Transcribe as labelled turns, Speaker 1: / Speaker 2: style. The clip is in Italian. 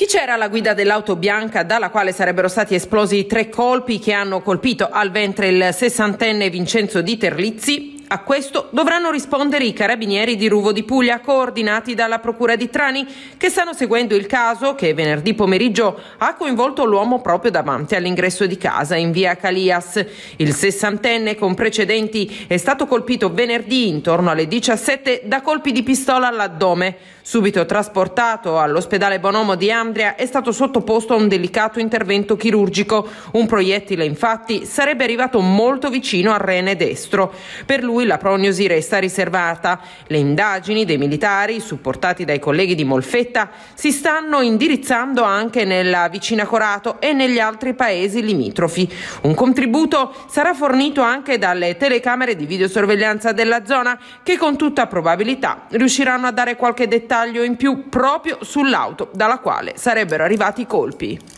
Speaker 1: Chi c'era alla guida dell'auto bianca dalla quale sarebbero stati esplosi 3 colpi che hanno colpito al ventre il 60enne Vincenzo Di Terlizzi? A questo dovranno rispondere i carabinieri di Ruvo di Puglia, coordinati dalla procura di Trani, che stanno seguendo il caso che venerdì pomeriggio ha coinvolto l'uomo proprio davanti all'ingresso di casa in via Calias. Il 60enne con precedenti è stato colpito venerdì intorno alle 17 da colpi di pistola all'addome. Subito trasportato all'ospedale Bonomo di Andria, è stato sottoposto a un delicato intervento chirurgico. Un proiettile infatti sarebbe arrivato molto vicino al rene destro. Per lui la prognosi resta riservata. Le indagini dei militari, supportati dai colleghi di Molfetta, si stanno indirizzando anche nella vicina Corato e negli altri paesi limitrofi. Un contributo sarà fornito anche dalle telecamere di videosorveglianza della zona, che con tutta probabilità riusciranno a dare qualche dettaglio in più proprio sull'auto dalla quale sarebbero arrivati i colpi.